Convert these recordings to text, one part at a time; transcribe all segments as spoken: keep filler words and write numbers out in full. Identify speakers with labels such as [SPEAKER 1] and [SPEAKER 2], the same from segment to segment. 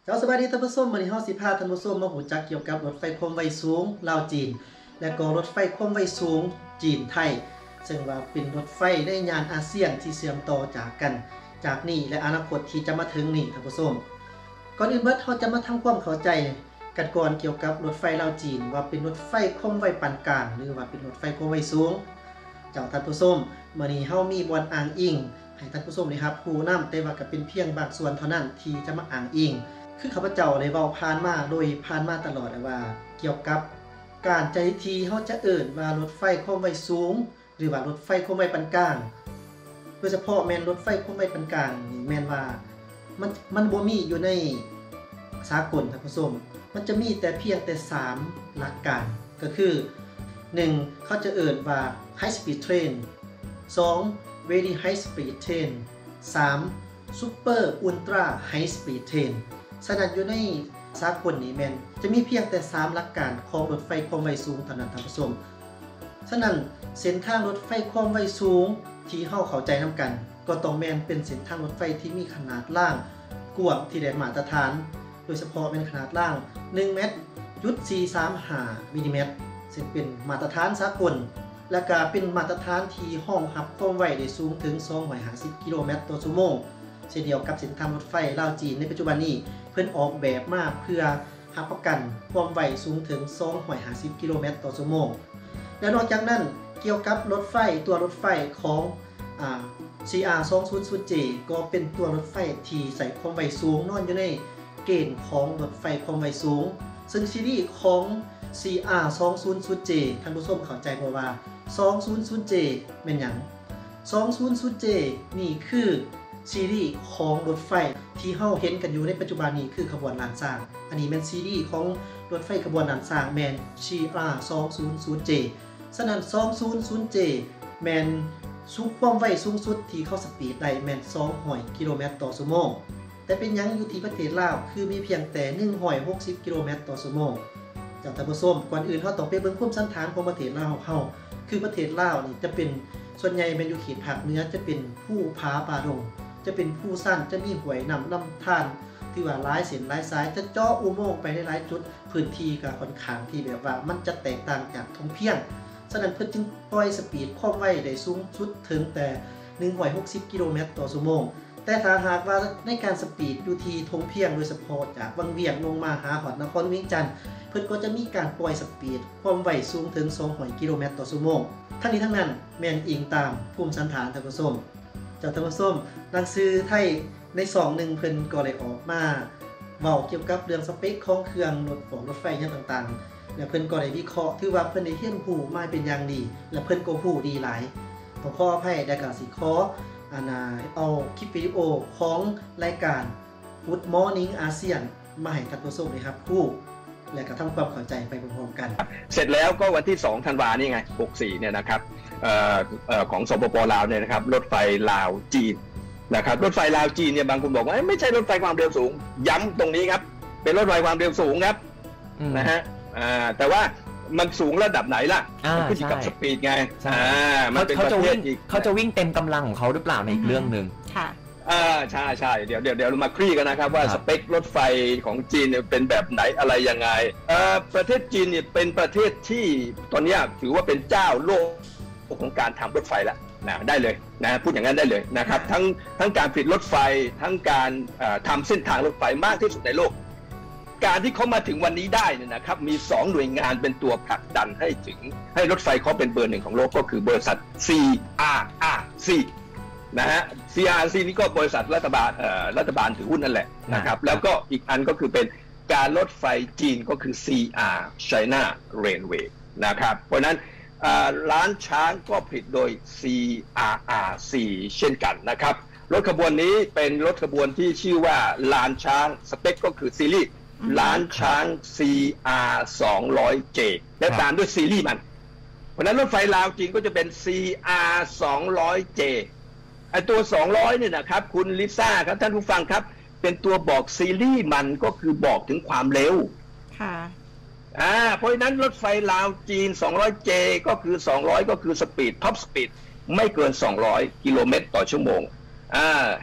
[SPEAKER 1] เจ้าสบายดีท่านผู้ชมวันนี้เฮาสิพาท่านผู้ชมมาหูจักเกี่ยวกับรถไฟความไวสูงลาวจีนและก็รถไฟความไวสูงจีนไทยซึ่งว่าเป็นรถไฟในย่านอาเซียนที่เชื่อมต่อจากกันจากนี้และอนาคตที่จะมาถึงนี่ท่านผู้ชมก่อนอื่นเบิดเฮาจะมาทำความเข้าใจกันก่อนเกี่ยวกับรถไฟลาวจีนว่าเป็นรถไฟความไวปานกลางหรือว่าเป็นรถไฟความไวสูงเจ้าท่านผู้ชมมื้อนี้เฮามีบอนอ้างอิงให้ท่านผู้ชมได้รับรู้นำแต่ว่าก็เป็นเพียงบางส่วนเท่านั้นที่จะมาอ้างอิงคือข้าพเจ้าได้เว้าผ่านมาโดยผ่านมาตลอดว่าเกี่ยวกับการใจทีเฮาจะเอิ้นว่ารถไฟความไวสูงหรือว่ารถไฟความไวปานกลางโดยเฉพาะแม่นรถไฟความไวปานกลางนี่แม่นว่ามันมันบ่มีอยู่ในสากลท่านผู้ชมมันจะมีแต่เพียงแต่สามหลักการก็คือหนึ่งเขาจะเอิ้นว่า High Speed Train สอง Very High Speed Train สาม Super Ultra High Speed Trainฉะนั้นอยู่ในสากลนี้แม่นจะมีเพียงแต่สามหลักการของรถไฟความไวสูงเท่านั้นท่านผู้ชมฉะนั้นเส้นทางรถไฟความไวสูงที่เฮาเข้าใจนำกันก็ต้องแม่นเป็นเส้นทางรถไฟที่มีขนาดล่างกว้างที่ได้มาตรฐานโดยเฉพาะเป็นขนาดล่างหนึ่งเมตรจุดสี่สามห้ามิลลิเมตรซึ่งเป็นมาตรฐานสากลและก็เป็นมาตรฐานที่รองรับความไวได้สูงถึงสองร้อยห้าสิบกิโลเมตรต่อชั่วโมงเช่นเดียวกับเส้นทางรถไฟลาวจีนในปัจจุบันนี้เพิ่นออกแบบมาเพื่อรับประกันความไวสูงถึงสองร้อยห้าสิบกิโลเมตรต่อชั่วโมงและนอกจากนั้นเกี่ยวกับรถไฟตัวรถไฟของอ่า ซี อาร์ สองร้อย เจ ก็เป็นตัวรถไฟที่ใส่ความไวสูงนอนอยู่ในเกณฑ์ของรถไฟความไวสูงซึ่งซีรีส์ของ ซี อาร์ สองร้อย เจ ท่านผู้ชมเข้าใจบ่ว่า สองร้อย เจ แม่นหยังสองร้อย เจ นี่คือซีรีส์ของรถไฟที่เฮาเห็นกันอยู่ในปัจจุบันนี้คือขบวนล้านช้างอันนี้แม่นซีรีส์ของรถไฟขบวนล้านช้างแม่น ซี อาร์ สองร้อย เจ ฉะนั้น สองร้อย เจ แม่นสูงความไวสูงสุดที่เขาสปีดได้แม่นสองร้อยกิโลเมตรต่อชั่วโมงแต่เป็นหยังอยู่ที่ประเทศลาวคือมีเพียงแต่หนึ่งร้อยหกสิบกิโลเมตรต่อชั่วโมงเจ้าท่านผู้ชมก่อนอื่นเฮาต้องไปเบิ่งภูมิสันฐานของประเทศลาวเฮาคือประเทศลาวนี่จะเป็นส่วนใหญ่เป็นอยู่เขตภาคเหนือจะเป็นภูผาป่าดงจะเป็นภูสั้นจะมีห้วยน้ำลำธารที่ว่าหลายเส้นหลายสายจะเจาะอุโมงค์ไปในหลายจุดพื้นที่ก็ค่อนข้างที่แบบว่ามันจะแตกต่างจากท้องเพียงฉะนั้นเพิ่นจึงปล่อยสปีดความไวได้สูงสุดถึงแต่หนึ่งร้อยหกสิบกิโลเมตรต่อชั่วโมงแต่ถ้าหากว่าในการสปีดอยู่ที่ทงเพียงโดยเฉพาะจากวังเวียงลงมาหาหอดนครเวียงจันทน์เพิ่นก็จะมีการปล่อยสปีดความไวสูงถึงสองร้อยกิโลเมตรต่อชั่วโมงทั้งนี้ทั้งนั้นแม่นอิงตามภูมิสันฐานท่านผู้ชมเจ้าท่านผู้ชมหนังสือไทยในสองหนึ่งเพิ่นก็ได้ออกมาเว้าเกี่ยวกับเรื่องสเปคของเครื่องรถของรถไฟอย่างต่างๆและเพิ่นก็ได้วิเคราะห์ถือว่าเพิ่นได้เรียนรู้มาเป็นอย่างดีและเพิ่นก็รู้ดีหลายขอขออภัยและก็สิขออันน่ะเอาคลิปวิดีโอของรายการ Good Morning อาเซียนมาให้ท่านผู้ชมได้รับรู้และก็ทำความเข้าใจไปพร้อมๆกัน
[SPEAKER 2] เสร็จแล้วก็วันที่สองธันวาคมนี่ไงหกสี่เนี่ยนะครับเอ่อเอ่อของสปป.ลาวเนี่ยนะครับรถไฟลาวจีนนะครับรถไฟลาวจีนเนี่ยบางคนบอกว่าไม่ใช่รถไฟความเร็วสูงย้ำตรงนี้ครับเป็นรถไฟความเร็วสูงครับนะฮะอ่าแต่ว่ามันสูงระดับไหนล่ะมันขึ้นอยู่กับสปีดไง
[SPEAKER 3] อ่ามันเป็นประเภทอีกเขาจะวิ่งเต็มกำลังของเขาหรือเปล่าในอีกเรื่องนึง
[SPEAKER 4] ค่ะ
[SPEAKER 2] อ่าใช่ใช่เดี๋ยวเดี๋ยวเดี๋ยวเรามาคลี่กันนะครับว่าสเปครถไฟของจีนเนี่ยเป็นแบบไหนอะไรยังไงเอ่อประเทศจีนเนี่ยเป็นประเทศที่ตอนนี้ถือว่าเป็นเจ้าโลกของการทำรถไฟแล้วนะได้เลยนะพูดอย่างนั้นได้เลยนะครับทั้งทั้งการผลิตรถไฟทั้งการทำเส้นทางรถไฟมากที่สุดในโลกการที่เขามาถึงวันนี้ได้เนี่ยนะครับมีสองหน่วยงานเป็นตัวผลักดันให้ถึงให้รถไฟเขาเป็นเบอร์หนึ่งของโลกก็คือบริษัท ซี อาร์ อาร์ ซี นะฮะ ซี อาร์ อาร์ ซี นี่ก็บริษัทรัฐบาลเอ่อรัฐบาลถือหุ้นนั่นแหละนะครับแล้วก็อีกอันก็คือเป็นการรถไฟจีนก็คือ ซี อาร์ China Railway นะครับเพราะนั้นร้านช้างก็ผลิตโดย ซี อาร์ อาร์ ซี เช่นกันนะครับรถขบวนนี้เป็นรถขบวนที่ชื่อว่าลานช้างสเปคก็คือซีรีส์ล้านช้าง ซี อาร์ สองร้อย เจ และตามด้วยซีรีส์มันเพราะนั้นรถไฟลาวจีนก็จะเป็น ซี อาร์ สองร้อย เจ ไอตัวสองร้อยเนี่ยนะครับคุณลิซ่าครับท่านผู้ฟังครับเป็นตัวบอกซีรีส์มันก็คือบอกถึงความเร็ว
[SPEAKER 4] ค่ะ
[SPEAKER 2] อ่าเพราะฉะนั้นรถไฟลาวจีนสองร้อย เจ ก็คือสองร้อยก็คือสปีดท็อปสปีดไม่เกินสองร้อยกิโลเมตรต่อชั่วโมงอ่า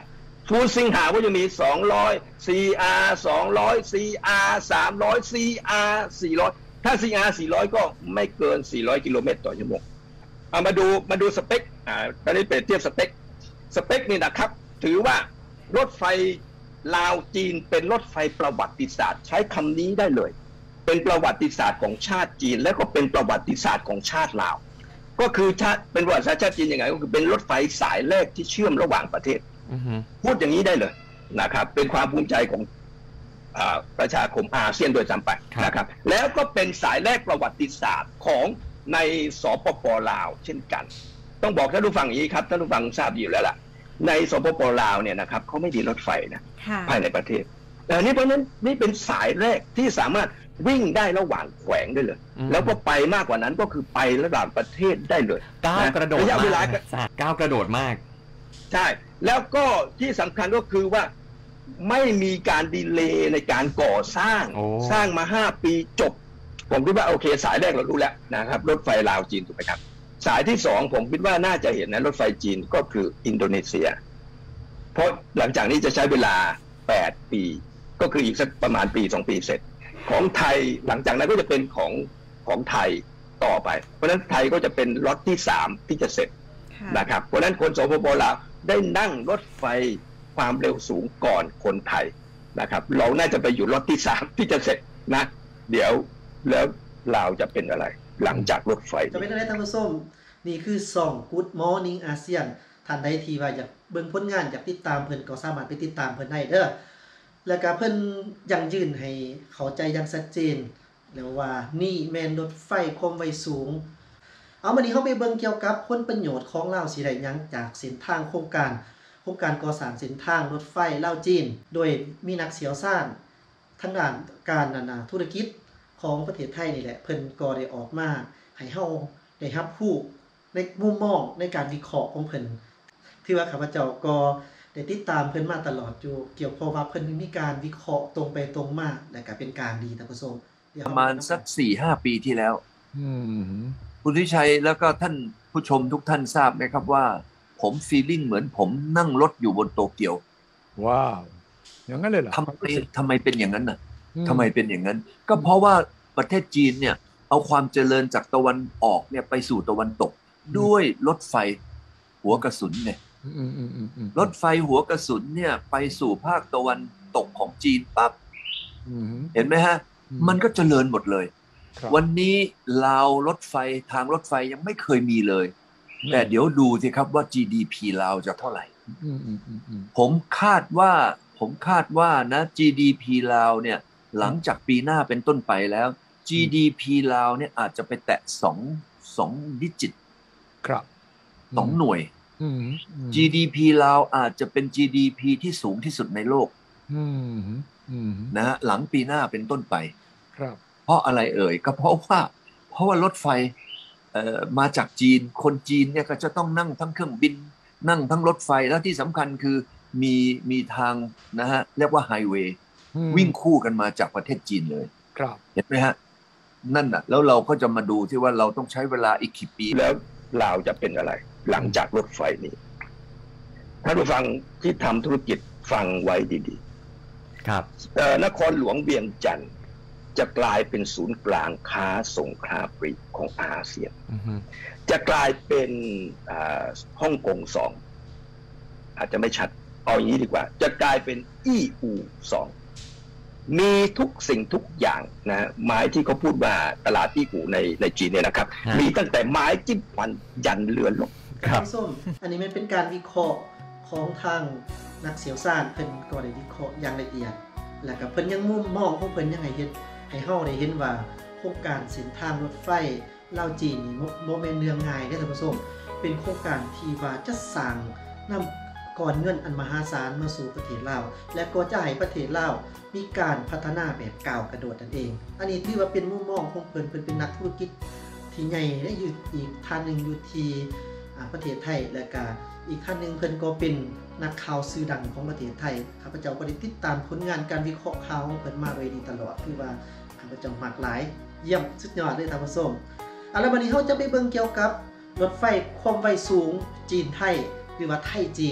[SPEAKER 2] ฟูซิงหาก็จะมีสองร้อย ซี อาร์ สองร้อย ซี อาร์ สามร้อย ซี อาร์ สี่ร้อยถ้า ซี อาร์ สี่ร้อยก็ไม่เกินสี่ร้อยกิโลเมตรต่อชั่วโมงเอามาดูมาดูสเปคอ่าตอนนี้เปรียบเทียบสเปคสเปคนี่นะครับถือว่ารถไฟลาวจีนเป็นรถไฟประวัติศาสตร์ใช้คำนี้ได้เลยเป็นประวัติศาสตร์ของชาติจีนและก็เป็นประวัติศาสตร์ของชาติลาวก็คือชาติเป็นประวัติศาสตร์ชาติจีนยังไงก็คือเป็นรถไฟสายแรกที่เชื่อมระหว่างประเทศพูดอย่างนี้ได้เลยนะครับเป็นความภูมิใจของประชาคมอาเซียนโดยจำไปนะครับแล้วก็เป็นสายแรกประวัติศาสตร์ของในสปป.ลาวเช่นกันต้องบอกท่านผู้ฟังอย่างนี้ครับท่านผู้ฟังทราบอยู่แล้วล่ะในสปป.ลาวเนี่ยนะครับเขาไม่มีรถไฟนะภายในประเทศแต่นี่เพราะนั้นนี่เป็นสายแรกที่สามารถวิ่งได้ระหว่างแขวงได้เลยแล้วก็ไปมากกว่านั้นก็คือไประหว่างประเทศได้เลย
[SPEAKER 3] ก้าวกระโดดมากก้าวกระโดดมาก
[SPEAKER 2] ใช่แล้วก็ที่สำคัญก็คือว่าไม่มีการดีเลย์ในการก่อสร้างสร้างมาห้าปีจบผมคิดว่าโอเคสายแรกเรารู้แล้วนะครับรถไฟลาวจีนถูกไหมครับสายที่สองผมคิดว่าน่าจะเห็นนะรถไฟจีนก็คืออินโดนีเซียเพราะหลังจากนี้จะใช้เวลาแปดปีก็คืออีกสักประมาณปีสองปีเสร็จของไทยหลังจากนั้นก็จะเป็นของของไทยต่อไปเพราะฉะนั้นไทยก็จะเป็นล็อตที่สามที่จะเสร็จนะครับเพราะฉะนั้นคนสปป.ลาวได้นั่งรถไฟความเร็วสูงก่อนคนไทยนะครับเราน่าจะไปอยู่ล็อตที่สามที่จะเสร็จนะเดี๋ยวแล้วเราจะเป็นอะไรหลังจากรถไฟ
[SPEAKER 1] จะเป็นอะไรท่านผู้ชมนี่คือส่อง Good Morning อาเซียนท่านใดที่ว่าอยากเบิ่งผลงานอยากติดตามเพิ่นก็สามารถไปติดตามเพิ่นได้เด้อแล้วก็เพิ่นยังยืนให้เข้าใจอย่างชัดเจนแล้วว่านี่แม่นรถไฟความไวสูงเอามานี้เฮาไปเบิ่งเกี่ยวกับผลประโยชน์ของลาวสิได้หยังจากเส้นทางโครงการโครงการก่อสร้างเส้นทางรถไฟลาวจีนโดยมีนักเชี่ยวชาญทางด้านการนานาธุรกิจของประเทศไทยนี่แหละเพิ่นก็ได้ออกมาให้เฮาได้รับรู้ในมุมมองในการวิเคราะห์ของเพิ่นที่ว่าข้าพเจ้าก็ได้ติดตามเพิ่นมาตลอดอยู่เกี่ยวกับว่าเพิ่นมีการวิเคราะห์ตรงไปตรงมาและก็เป็นการดีท่านผู้ชม
[SPEAKER 4] ประมาณสัก สี่ห้า ปีที่แล้วอืมคุณทิชัยแล้วก็ท่านผู้ชมทุกท่านทราบไหมครับว่าผมฟีลลิ่งเหมือนผมนั่งรถอยู่บนโตเกียว
[SPEAKER 5] ว้าวอย่างนั้นเลยเหรอ
[SPEAKER 4] ทำไมทำไมเป็นอย่างนั้นน่ะทำไมเป็นอย่างนั้นก็เพราะว่าประเทศจีนเนี่ยเอาความเจริญจากตะวันออกเนี่ยไปสู่ตะวันตกด้วยรถไฟหัวกระสุนเนี่ยรถไฟหัวกระสุนเนี่ยไปสู่ภาคตะวันตกของจีนปั๊บเห็นไหมฮะมันก็เจริญหมดเลยวันนี้ลาวรถไฟทางรถไฟยังไม่เคยมีเลยแต่เดี๋ยวดูสิครับว่า จี ดี พี ลาวจะเท่าไหร่ผมคาดว่าผมคาดว่านะ จี ดี พี ลาวเนี่ยหลังจากปีหน้าเป็นต้นไปแล้ว จี ดี พี ลาวเนี่ยอาจจะไปแตะสองสองดิจิต
[SPEAKER 5] ครับ
[SPEAKER 4] สองหน่วย จี ดี พี ลาวอาจจะเป็น จี ดี พี ที่สูงที่สุดในโลกนะฮะหลังปีหน้าเป็นต้นไป
[SPEAKER 5] ครับ
[SPEAKER 4] เพราะอะไรเอ่ยก็เพราะว่าเพราะว่ารถไฟเอ่อมาจากจีนคนจีนเนี่ยก็จะต้องนั่งทั้งเครื่องบินนั่งทั้งรถไฟแล้วที่สำคัญคือมีมีทางนะฮะเรียกว่าไฮเวย์วิ่งคู่กันมาจากประเทศจีนเลย
[SPEAKER 5] ครับ
[SPEAKER 4] เห็นไหมฮะนั่นน่ะแล้วเราก็จะมาดูที่ว่าเราต้องใช้เวลาอีกกี่ปี
[SPEAKER 2] แล้วเราจะเป็นอะไรหลังจากรถไฟนี้ท่านผู้ฟังที่ทำธุรกิจฟังไว้ดี
[SPEAKER 3] ๆครับ
[SPEAKER 2] นครหลวงเวียงจันทร์จะกลายเป็นศูนย์กลางค้าส่งค้าปลีกของอาเซียนจะกลายเป็นฮ่องกงสองอาจจะไม่ชัดเอาอย่างนี้ดีกว่าจะกลายเป็นอีอูสองมีทุกสิ่งทุกอย่างนะไม้ที่เขาพูดว่าตลาดอีอูในในจีนเนี่ยนะครับมีตั้งแต่ไม้จิ้มฟันยันเรือนลบ
[SPEAKER 1] ครับส้มอันนี้มันเป็นการวิเคราะห์ของทางนักเสียวซ่านเพิ่นก็ได้วิเคราะห์อย่างละเอียดแล้วก็เพิ่นยังมุมมองของเพิ่นยังให้เฮ็ดให้เฮาได้เห็นว่าโครงการเส้นทางรถไฟลาวจีนนี่บ่แม่นเรื่องง่ายเด้อท่านผู้ชมเป็นโครงการที่ว่าจะสร้างนำก้อนเงินอันมหาศาลมาสู่ประเทศลาวและก็จะให้ประเทศลาวมีการพัฒนาแบบก้าวกระโดดนั่นเองอันนี้ถือว่าเป็นมุมมองของเพิ่นเพิ่นเป็นนักธุรกิจที่ใหญ่และอยู่อีกท่านนึงอยู่ที่ประเทศไทยและก็อีกท่านนึงเพิ่นก็เป็นนักข่าวชื่อดังของประเทศไทยข้าพเจ้าก็ได้ติดตามผลงานการวิเคราะห์ข่าวของเพิ่นมาโดยดีตลอดคือว่าข้าพเจ้ามักหลายเยี่ยมสุดยอดเลยท่านผู้ชมเอาล่ะบัดนี้เฮาจะไปเบิ่งเกี่ยวกับรถไฟความไวสูงจีนไทยหรือว่าไทยจีน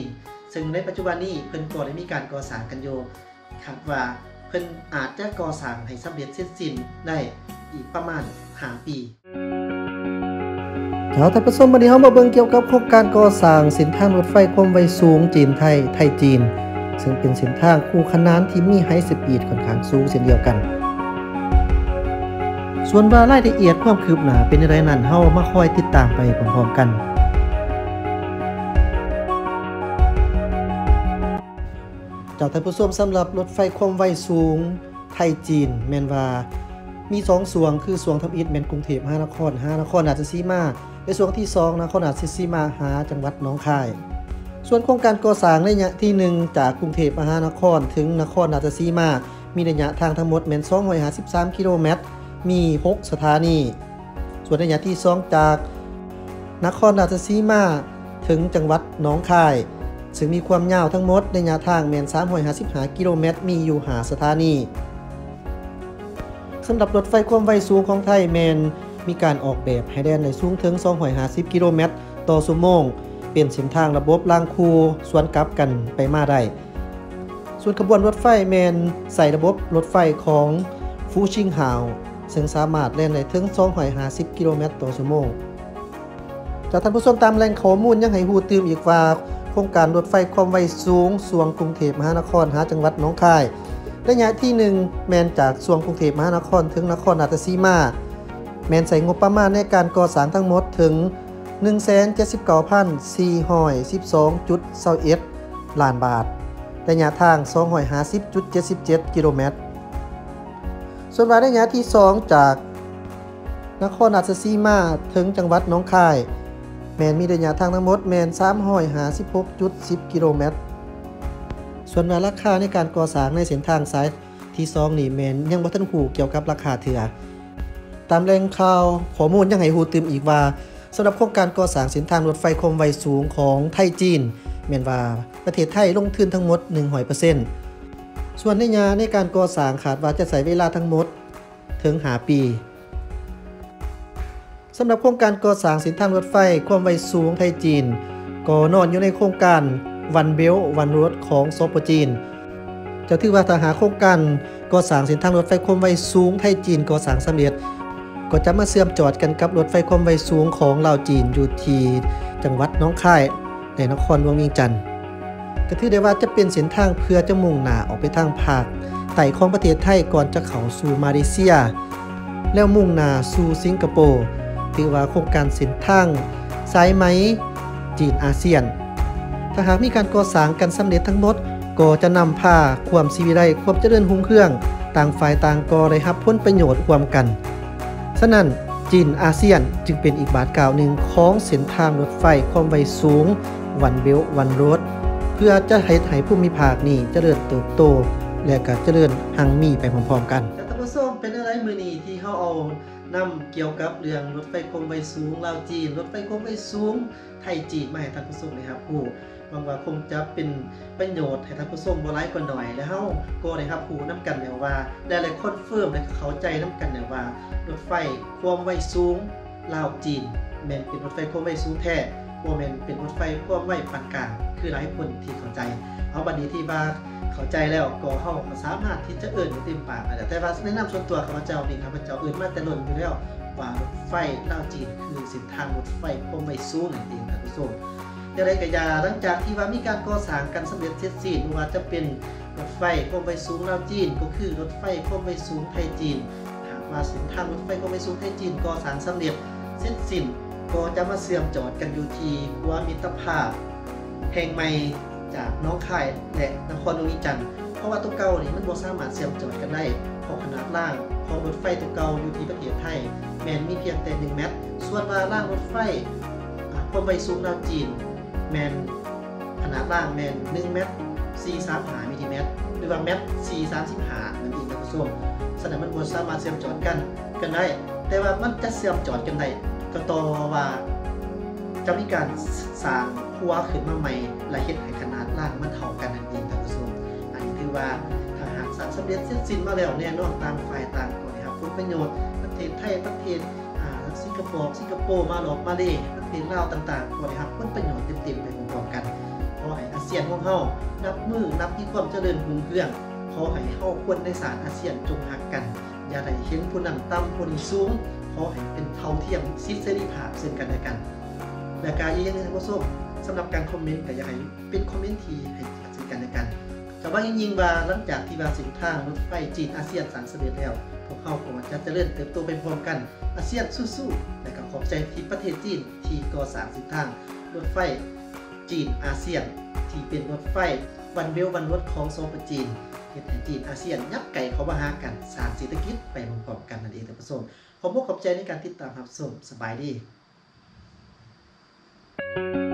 [SPEAKER 1] ซึ่งในปัจจุบันนี้เพิ่นก็ได้มีการก่อสร้างกันอยู่คาดว่าเพิ่นอาจจะก่อสร้างให้สำเร็จเสร็จสิ้นได้อีกประมาณห้าปีเอาท่านผู้ชมวันนี้เฮามาเบิ่งเกี่ยวกับโครงการก่อสร้างเส้นทางรถไฟความไวสูงจีนไทยไทยจีนซึ่งเป็นเส้นทางคู่ขนานที่มีไฮสปีดค่อนข้างสูงเช่นเดียวกันส่วนว่ารายละเอียดความคืบหน้าเป็นจังไดนั้นเฮามาคอยติดตามไปพร้อมๆกันจากท่านผู้ชมสำหรับรถไฟความไวสูงไทยจีนแม่นว่ามีสองส่วนคือส่วนทำอิฐแม่นกรุงเทพมหานครหานครราชสีมาและส่วนที่สองนครราชสีมาหาจังหวัดหนองคายส่วนโครงการก่อสร้างระยะที่หนึ่งจากกรุงเทพมหานครถึงนครราชสีมามีระยะทางทั้งหมดแม่นสองร้อยห้าสิบสามกิโลเมตรมีหกสถานีส่วนระยะที่สองจากนครราชสีมาถึงจังหวัดหนองคายซึ่งมีความยาวทั้งหมดระยะทางแม่นสามร้อยห้าสิบห้ากิโลเมตรมีอยู่ห้าสถานีสำหรับรถไฟความไวสูงของไทยแมนมีการออกแบบให้แล่นได้สูงถึงสองร้อยห้าสิบกิโลเมตรต่อชั่วโมงเป็นเส้นทางระบบรางคูสวนกลับกันไปมาได้ส่วนขบวนรถไฟแมนใส่ระบบรถไฟของฟูชิงฮาวซึ่งสามารถแล่นได้ถึงสองร้อยห้าสิบกิโลเมตรต่อชั่วโมงจากท่านผู้ชมตามแหล่งข้อมูลยังให้ฮู้ตื่มอีกว่าโครงการรถไฟความไวสูงส่วงกรุงเทพมหานครหาจังหวัดหนองคายระยะที่หนึ่งแมนจากส่วงกรุงเทพมหานครถึงนครราชสีมาแมนใส่งบประมาณในการก่อสร้างทั้งหมดถึง หนึ่งแสนเจ็ดสิบเก้าพันสี่ร้อยสิบสองจุดยี่สิบเอ็ด ล้านบาทระยะทาง สองร้อยห้าสิบจุดเจ็ดเจ็ด กิโลเมตรส่วนระยะที่สองจากนครราชสีมาถึงจังหวัดหนองคายแมนมีระยะทางทั้งหมดแมน สามร้อยห้าสิบหกจุดสิบ กิโลเมตรส่วนราคาในการก่อสร้างในเส้นทางสายที่สองนี่แมนยังบ่ทันฮู้เกี่ยวกับราคาเถื่อตามแหล่งข่าวข้อมูลยังให้ฮู้ตื่มอีกว่าสำหรับโครงการก่อสร้างเส้นทางรถไฟความไวสูงของไทยจีนแม่นว่าประเทศไทยลงทุนทั้งหมด หนึ่งร้อยเปอร์เซ็นต์ ส่วนระยะในการก่อสร้างคาดว่าจะใช้เวลาทั้งหมดถึงห้าปีสำหรับโครงการก่อสร้างเส้นทางรถไฟความไวสูงไทยจีนก็นอนอยู่ในโครงการวันเบลวันรถของสปป.จีนจะถือว่าถ้าหาโครงการก่อสร้างเส้นทางรถไฟความไวสูงไทยจีนก่อสร้างสำเร็จก็จะมาเชื่อมจอดกันกับรถไฟความไวสูงของลาวจีนอยู่ที่จังหวัดหนองคายในนครหลวงเวียงจันทน์ก็ถือได้ว่าจะเป็นเส้นทางเพื่อจะมุ่งหน้าออกไปทางภาคใต้ของประเทศไทยก่อนจะเข้าสู่มาเลเซียแล้วมุ่งหน้าสู่สิงคโปร์ถือว่าโครงการเส้นทางสายไหมจีนอาเซียนถ้าหากมีการก่อสร้างกันสำเร็จทั้งหมดก็จะนำพาความสิวิไลความเจริญรุ่งเรืองต่างฝ่ายต่างก็ได้รับผลประโยชน์ร่วมกันฉะนั้นจีนอาเซียนจึงเป็นอีกบาทกล่าวหนึ่งของเส้นทางรถไฟความไวสูงวันเบลวันโรดเพื่อจะให้ให้ภูมิภาคนี้เจริญเติบโตและก็เจริญหั่งมีไปพร้อมๆกันแต่ท่านผู้ชมเป็นอะไรมื้อนี้ที่เฮาเอานำเกี่ยวกับเรื่องรถไฟความไวสูงลาวจีนรถไฟความไวสูงไทยจีนมาให้ท่านผู้ชมนะครับผู้หวังว่าคงจะเป็นประโยชน์ให้ท่านผู้ชมบ่หลายกว่าหน่อยแล้วเฮาก็ได้รับรู้นำกันแล้วว่าได้เลยคอนเฟิร์มและเข้าใจนำกันแล้วว่ารถไฟความไวสูงลาวจีนแม่นเป็นรถไฟความไวสูงแท้บ่แม่นเป็นรถไฟความไวปานกลางคือหลายคนที่เข้าใจเอาบัดนี้ที่ว่าเข้าใจแล้วก็เฮาก็สามารถที่จะเอิ้นได้เต็มปากได้แต่ว่าแนะนำส่วนตัวข้าพเจ้านี่ข้าพเจ้าเอิ้นมาแต่ล้นอยู่แล้วว่ารถไฟลาวจีนคือเส้นทางรถไฟความไวสูงนั่นเองท่านผู้ชมแต่ใดก็อย่าหลังจากที่ว่ามีการก่อสร้างกันสำเร็จเสร็จสิ้นว่าจะเป็นรถไฟความไวสูงลาวจีนก็คือรถไฟความไวสูงไทยจีนหากว่าเส้นทางรถไฟความไวสูงไทยจีนก่อสร้างสำเร็จเสร็จสิ้นก็จะมาเชื่อมจอดกันอยู่ที่หัวมิตรภาพแห่งใหม่จากหนองคายและนครหลวงเวียงจันทน์เพราะว่าตัวเก่านี่มันบ่สามารถเชื่อมจอดกันได้เพราะขนาดล่างของรถไฟตัวเก่าอยู่ที่ประเทศไทยแม้นมีเพียงแต่หนึ่งเมตรส่วนว่าล่างรถไฟความไวสูงลาวจีนแมนขนาดล่างแมนหนึ่งเมตรสี่สิบสามมิลลิเมตรหรือว่าเมตรสี่สามสิบห้านั่นเองท่านผู้ชมฉะนั้นมันบ่สามารถเชื่อมจอดกันกันได้แต่ว่ามันจะเชื่อมจอดกันได้ก็ต่อว่าจะมีการสร้างหัวขึ้นมาใหม่และเฮ็ดให้ขนาดล่างมันเท่ากันนั่นเองท่านผู้ชมอันนี้ถือว่าถ้าหากสร้างสำเร็จเสร็จสิ้นมาแล้วแน่นอนต่างฝ่ายต่างก็ได้รับผลประโยชน์ประเทศไทยประเทศอ่าสิงคโปร์สิงคโปร์มาเลมาเลประเทศลาวต่างๆก็ได้รับผลประโยชน์เต็มๆไปพร้อมๆกันขอให้อาเซียนของเฮานับมือนับมีความเจริญรุ่งเรืองขอให้เฮาควรในศาสตร์อาเซียนจงฮักกันอย่าได้เห็นผู้นั้นต่ำผู้นี้สูงขอให้เป็นเท่าเทียมสิทธิเสรีภาพซึ่งกันและกันและการอีกอย่างนึงท่านผู้ชมสำหรับการคอมเมนต์ก็อยากให้เป็นคอมเมนต์ที่ให้เกียรติซึ่งกันและกันแต่ว่ายิ่งๆว่าหลังจากที่ว่าเส้นทางรถไฟจีนอาเซียนสร้างสำเร็จแล้วพวกเขาก็จะเจริญเติบโตไปพร้อมกันอาเซียนสู้ๆและก็ขอบใจที่ประเทศจีนที่ก่อสร้างเส้นทางรถไฟจีนอาเซียนที่เป็นรถไฟวันเวลวันรถของโซนจีนเฮ็ดให้จีนอาเซียนยับไก่เข้ามาหากันสร้างเศรษฐกิจไปพร้อมๆกันนั่นเองท่านผู้ชมขอบคุณขอบใจในการติดตามรับชมสบายดี